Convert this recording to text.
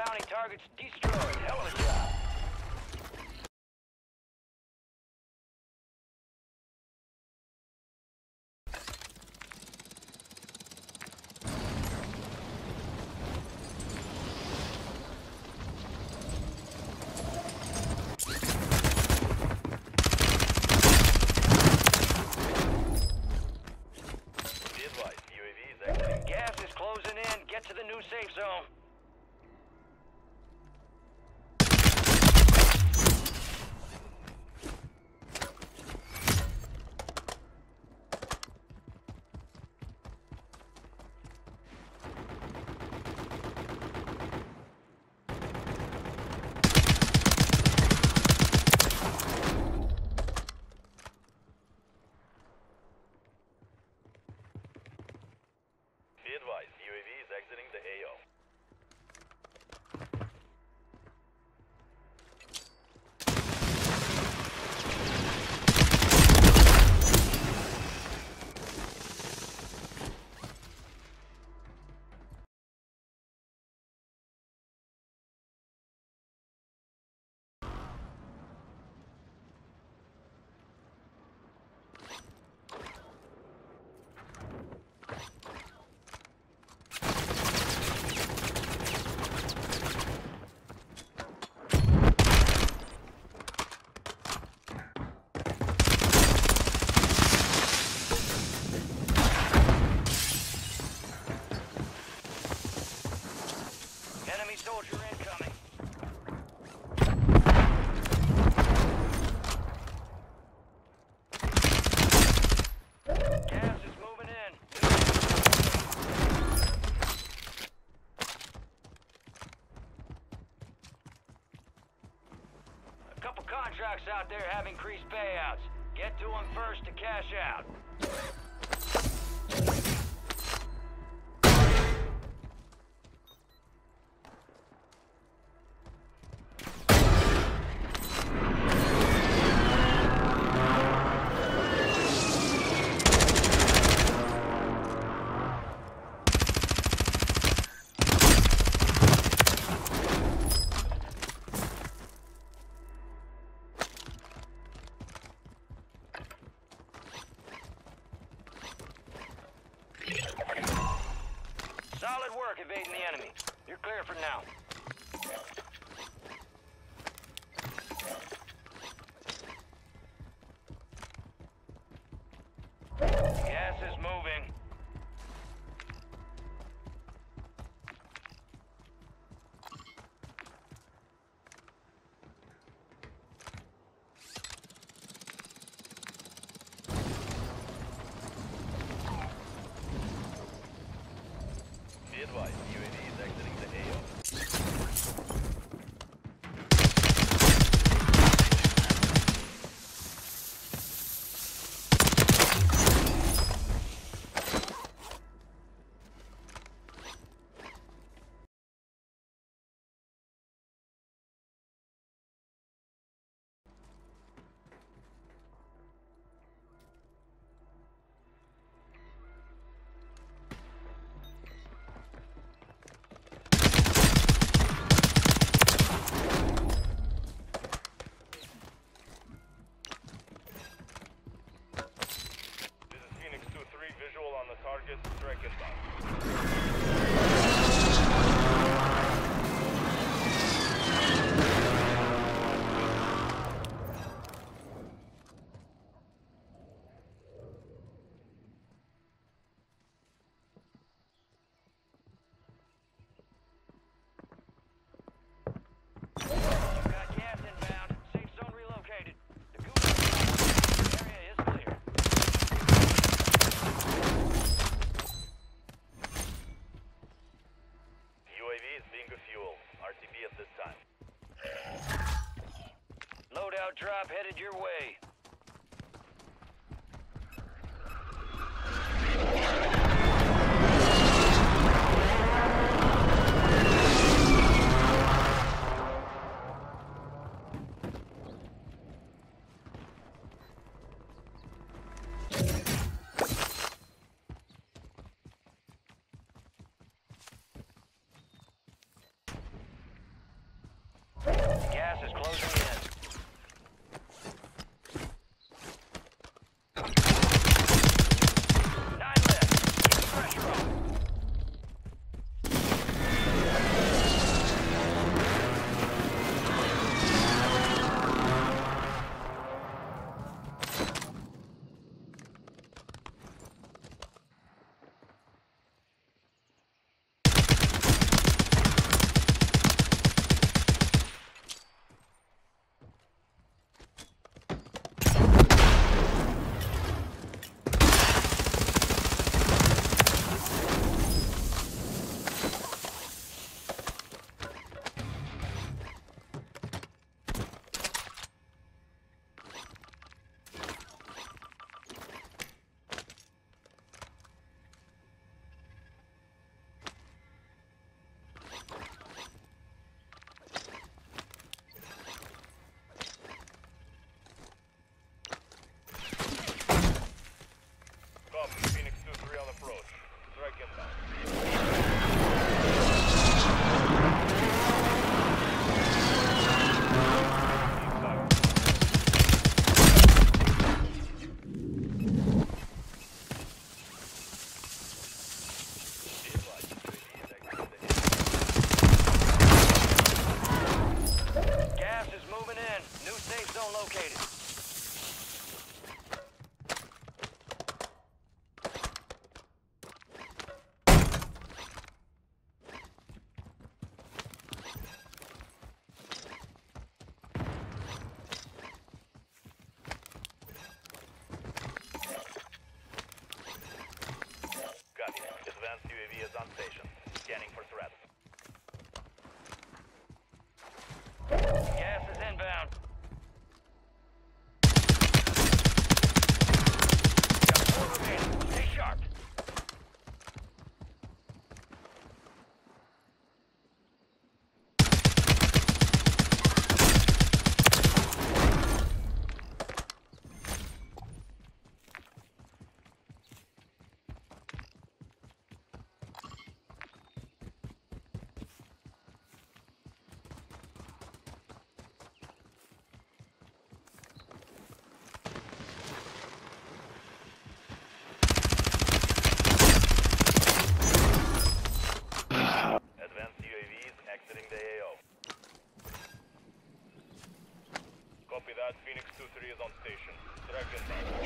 bounty targets destroyed. Hell of a job. Gas is closing in. Get to the new safe zone. Be advised, UAV is exiting the AO. Enemy soldier incoming. Gas is moving in. A couple contracts out there have increased payouts. Get to them first to cash out. Solid work evading the enemy. You're clear for now. Gas is moving. Be advised, UAV is exiting the AO. Visual on the target, strike inbound. Got gas inbound. Safe zone relocated. The Goose area is clear. UAV is being refueled. RTB at this time. Loadout drop headed your way. relocated. Copy. Advanced UAV is on station. Scanning for threats. Gas is inbound. Got 4 remaining. Stay sharp. Advanced UAVs exiting the AO. Copy that. Phoenix 2-3 is on station. Track inbound.